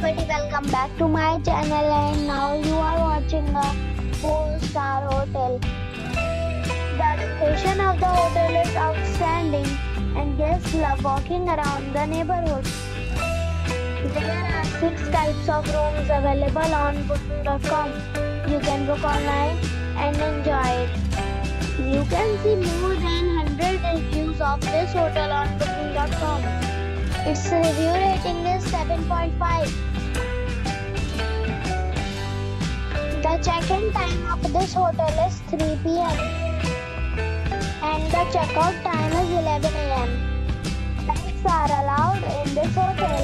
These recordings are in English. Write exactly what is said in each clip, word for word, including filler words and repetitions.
everybody, welcome back to my channel, and now you are watching a four star hotel. The location of the hotel is outstanding and guests love walking around the neighborhood. There are six types of rooms available on booking dot com. You can book online and enjoy it. You can see more than one hundred reviews of this hotel on booking dot com. Its review rating is seven point five. The check-in time of this hotel is three p m and the checkout time is eleven a m Pets are allowed in this hotel.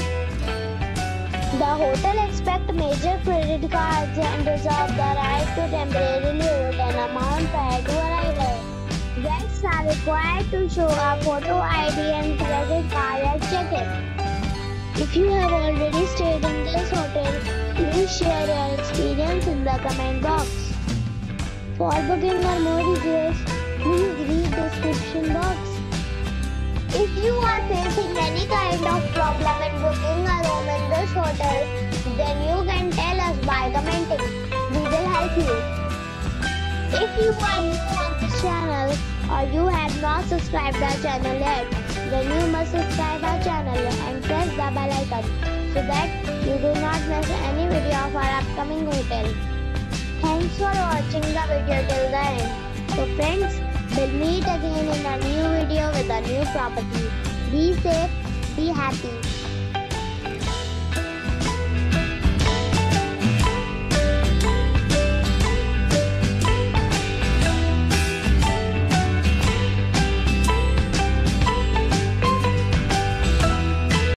The hotel accepts major credit cards and reserves the right to temporarily hold an amount prior to arrival. Guests are required to show a photo I D and credit card at check-in. If you have already stayed in this hotel, please share your experience in the comment box. For booking or more details, please read the description box. If you are facing any kind of problem in booking a room in this hotel, then you can tell us by commenting. We will help you. If you are new on this channel or you have not subscribed our channel yet, then you must subscribe our channel and press the bell icon so that you do not miss any video of our upcoming hotel. Thanks for watching the video till the end. So friends, we'll meet again in a new video with a new property. Be safe, be happy.